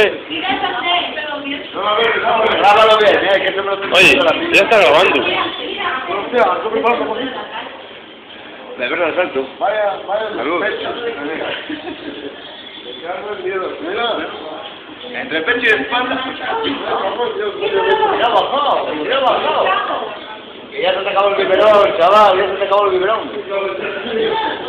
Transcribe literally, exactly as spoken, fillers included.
Grábalo bien, eh, que se me lo estoy Oye, poniendo la pila. ya está grabando. Hostia, ¿cómo pasa por aquí? De verdad, salto. Vaya, vaya, Salud. pecho. Mira, entre pecho y espalda. Ya ha bajado, ya ha bajado. Que ya se te acabó el biberón, chaval, ya se te acabó el biberón.